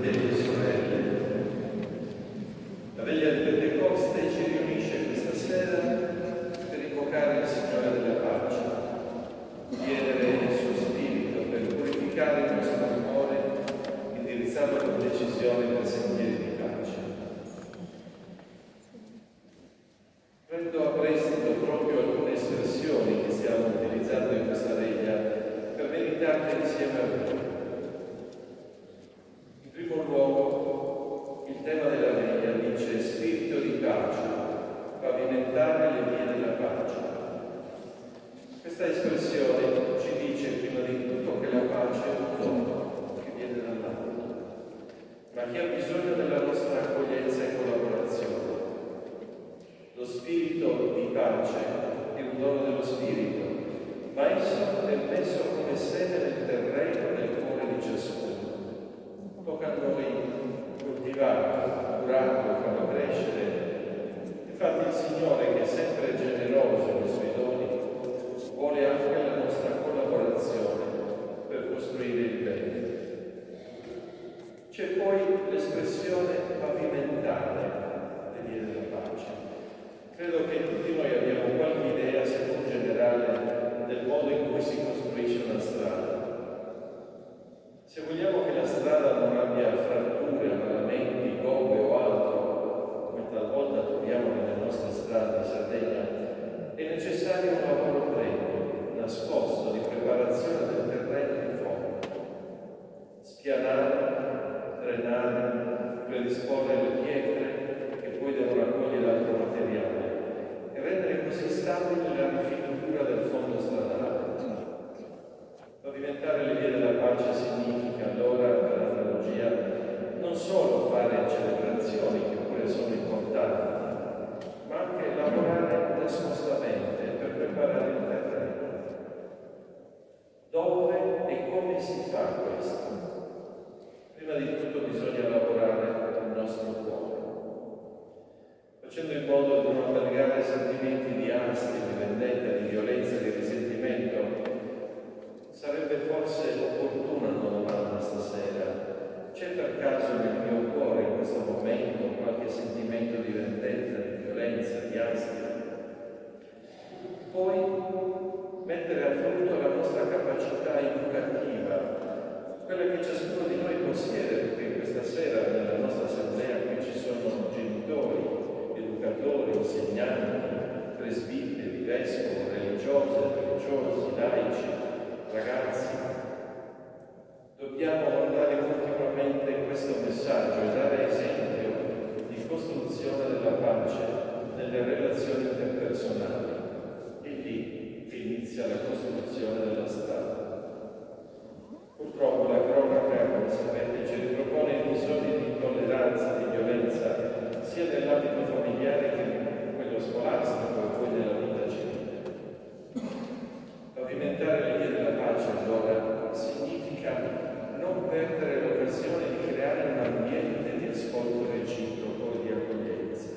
fratelli e sorelle, la veglia del Pentecoste ci riunisce questa sera per invocare il Signore della pace, chiedere il suo spirito per purificare il nostro cuore, indirizzarlo con decisione per sentieri di pace. Prendo a prestito proprio alcune espressioni che stiamo utilizzando in questa veglia per meditarle insieme a voi. In primo luogo, il tema della veglia dice spirito di pace, pavimentare le vie della pace. Questa espressione ci dice prima di tutto che la pace è un dono che viene dall'alto, ma che ha bisogno della nostra accoglienza e collaborazione. Lo spirito di pace è un dono dello spirito, ma esso è messo come sede nel terreno del cuore di ciascuno. Tocca a noi coltivarlo, curarlo, farlo crescere. Infatti il Signore, che è sempre generoso nei suoi doni, vuole anche la nostra collaborazione per costruire il bene. C'è poi l'espressione pavimentare le vie della pace. Credo che tutti noi abbiamo qualche idea, seppur generale, del modo in cui si costruisce una strada. Se vogliamo che la strada non abbia fratture, ammalamenti, gobbe o altro, come talvolta troviamo nelle nostre strade in Sardegna, è necessario un lavoro previo, nascosto, di preparazione del terreno di fondo. Spianare, drenare, predisporre le pietre che poi devono raccogliere l'altro materiale e rendere così stabile la rifinitura del fondo stradale. Pavimentare le vie della pace significa allora, per analogia, non solo fare celebrazioni che pure sono importanti, ma anche lavorare nascostamente per preparare il terreno. Dove e come si fa questo? Prima di tutto bisogna lavorare il nostro cuore, facendo in modo di non allargare sentimenti di ansia, di vendetta, di violenza, di risentimento. Sarebbe forse opportuna una domanda stasera: c'è per caso nel mio cuore in questo momento qualche sentimento di vendetta, di violenza, di ansia? Poi mettere a frutto la nostra capacità educativa, quella che ciascuno di noi possiede, perché questa sera nella nostra assemblea qui ci sono genitori, educatori, insegnanti, presbiteri, vescovi, religiosi, laici, ragazzi. Dobbiamo mandare continuamente questo messaggio e dare esempio di costruzione della pace nelle relazioni interpersonali. È lì che inizia la costruzione della strada. Purtroppo la cronaca, come sapete, ci ripropone episodi di intolleranza, di violenza, sia nell'ambito familiare che in quello scolastico e poi nella vita civile. Pavimentare le vie della pace, allora, significa non perdere l'occasione di creare un ambiente di ascolto reciproco e di accoglienza.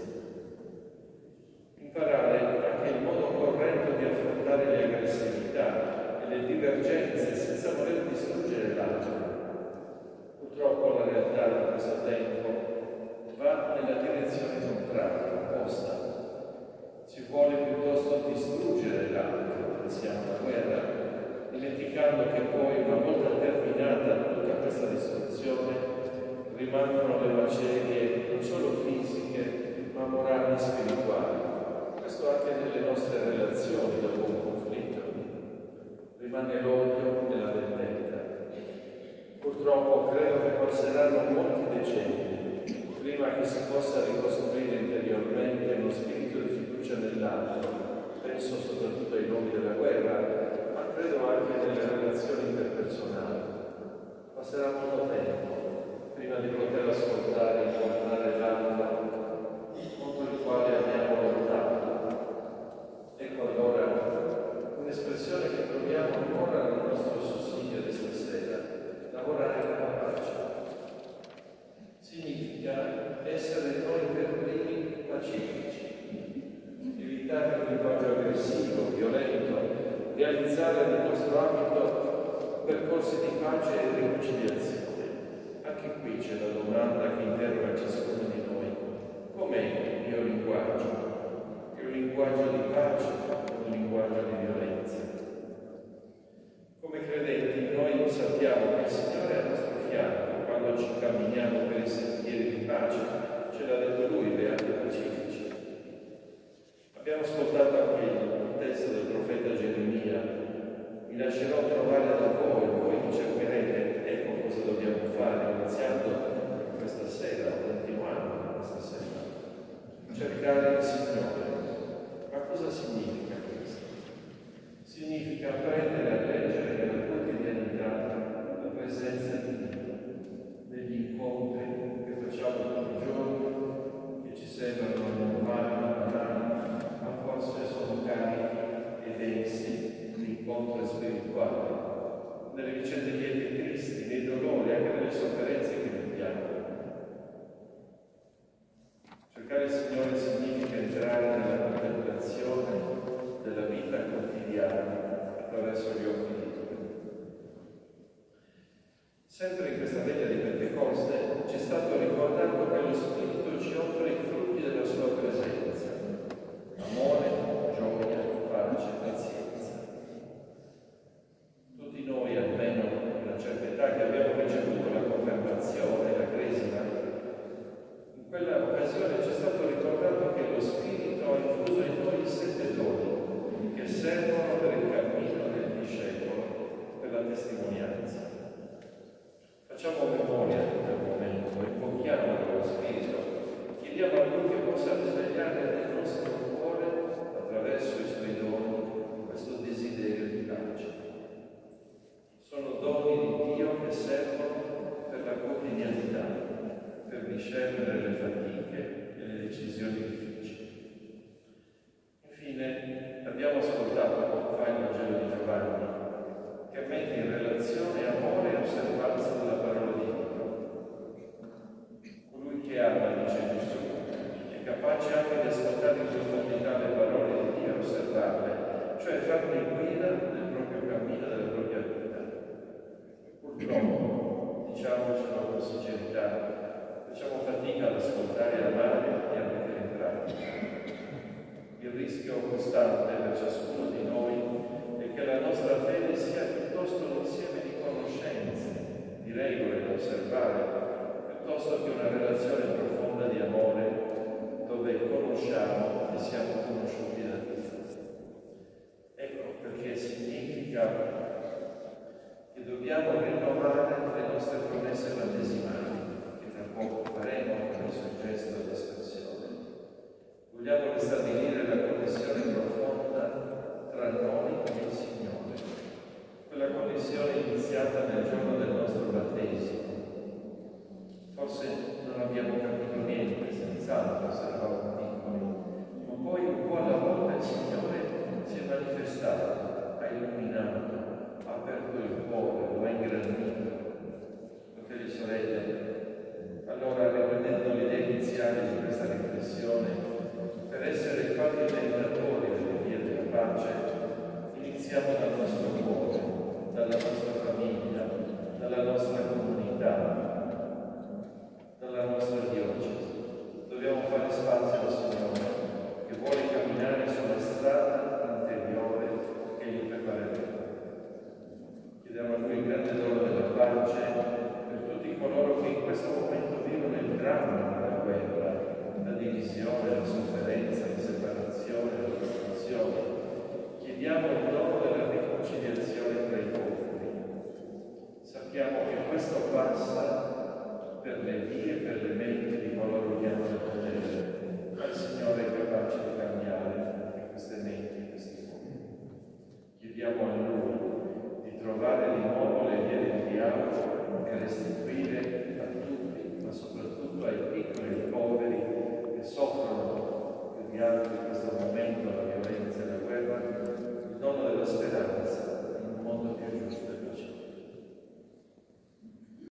Imparare anche il modo corretto di affrontare le aggressività e le divergenze senza voler distruggere l'altro. Purtroppo la realtà di questo tempo va nella direzione contraria, opposta. Si vuole piuttosto distruggere l'altro, pensiamo alla guerra, dimenticando che poi, una volta terminata tutta questa distruzione, rimangono le macerie non solo fisiche, ma morali e spirituali. Questo anche nelle nostre relazioni dopo un conflitto. Rimane l'odio e la vendetta. Purtroppo credo che passeranno molti decenni prima che si possa ricostruire interiormente uno spirito di fiducia nell'altro. Penso soprattutto ai luoghi della guerra, ma credo anche nelle relazioni interpersonali. Passerà molto tempo prima di poter ascoltare e guardare l'altro contro il quale abbiamo lottato. Ecco allora un'espressione che troviamo ancora nel nostro sussidio di stasera: lavorare per la pace. Significa essere noi per primi pacifici, evitare un linguaggio aggressivo, violento, realizzare nel nostro ambito percorsi di pace e riconciliazione, Anche qui c'è la domanda che interroga ciascuno di noi. Com'è il mio linguaggio? È un linguaggio di pace o un linguaggio di violenza? Come credenti noi sappiamo che il Signore è al nostro fianco quando ci camminiamo per i sentieri di pace. Ce l'ha detto Lui, beati i pacifici. Abbiamo ascoltato anche il testo del profeta Geremia. Mi lascerò trovare da voi mi cercherete. Ecco cosa dobbiamo fare, iniziando questa sera, continuando questa sera. Cercare il Signore. Ma cosa significa questo? Significa apprendere a leggere nella quotidianità la presenza di Dio, negli incontri che facciamo tutti i giorni, che ci sembrano normali, banali, ma forse sono carichi e densi di incontri spirituali, nelle vicende liete e tristi, nei dolori, anche nelle sofferenze che viviamo. Cercare il Signore significa entrare nella contemplazione della vita quotidiana attraverso gli occhi di Dio. Sempre in questa veglia di Pentecoste ci è stato ricordato che lo Spirito ci offre i frutti della sua presenza: amore, gioia, pace, pazienza. Tutti noi, almeno a una certa età, che abbiamo ricevuto la confermazione, la cresima, in quella occasione ci è stato ricordato che lo Spirito ha infuso in noi 7 doni che servono per il cammino del discepolo, per la testimonianza. Facciamo memoria di quel momento, invochiamo lo Spirito, chiediamo a Lui che possa risvegliare nel nostro cuore, attraverso i Suoi doni, questo desiderio di pace. Sono doni di Dio che servono per la quotidianità, per discernere le fatiche e le decisioni difficili. Infine, abbiamo ascoltato poco fa il Vangelo di Giovanni, che mette in relazione amore e osservanza della parola di Dio. Colui che ama, dice Gesù, è capace anche di ascoltare in profondità le parole di Dio e osservarle, cioè farne guida nel proprio cammino, nella propria vita. Purtroppo, diciamocelo con sincerità, facciamo fatica ad ascoltare e amare e a mettere in pratica. Il rischio costante per ciascuno di noi è che la nostra fede sia piuttosto un insieme di conoscenze, di regole da osservare, piuttosto che una relazione profonda di amore dove conosciamo e siamo conosciuti da Dio. Ecco perché significa che dobbiamo rinnovare le nostre promesse battesimali, che tra poco faremo con il suo gesto di espressione. Vogliamo ristabilire la connessione profonda tra noi e il Signore, quella connessione iniziata nel giorno del nostro battesimo. Forse non abbiamo capito niente, senz'altro, se eravamo piccoli, ma poi un po' alla volta il Signore si è manifestato, ha illuminato, ha aperto il cuore, lo ha ingrandito. Fratelli e sorelle, allora, riprendendo l'idea iniziale di questa riflessione, per essere pavimentatori delle vie della pace, iniziamo dal nostro cuore, dalla nostra famiglia, dalla nostra comunità, dalla nostra diocesi. Dobbiamo fare spazio al Signore, che vuole camminare sulla strada interiore che gli prepareremo. Chiediamo a Lui il grande dono della pace per tutti coloro che in questo momento vivono il dramma della guerra, la divisione, la sofferenza, la separazione, la distruzione. Chiediamo il dono della riconciliazione